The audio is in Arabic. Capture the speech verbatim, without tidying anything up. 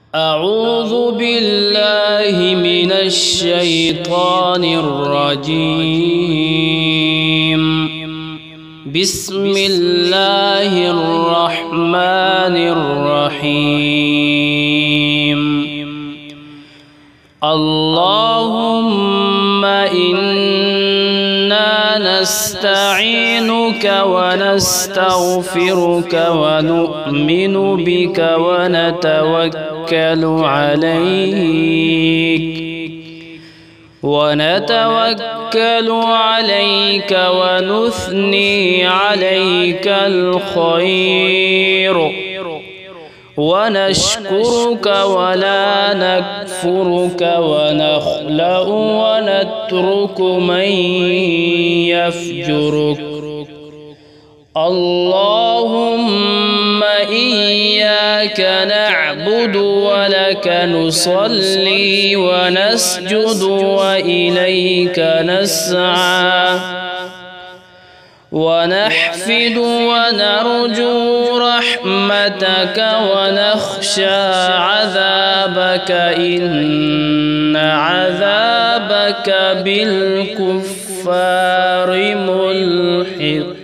أعوذ بالله من الشيطان الرجيم. بسم الله الرحمن الرحيم. اللهم إنا نستعينك ونستغفرك ونؤمن بك ونتوكل عليك ونتوكل عليك ونثني عليك الخير ونشكرك ولا نكفرك ونخلأ ونترك من يفجرك. اللهم إياك نعبد ولك نصلي ونسجد وإليك نسعى ونحفد ونرجو رحمتك ونخشى عذابك إن عذابك بالكفار ملحق.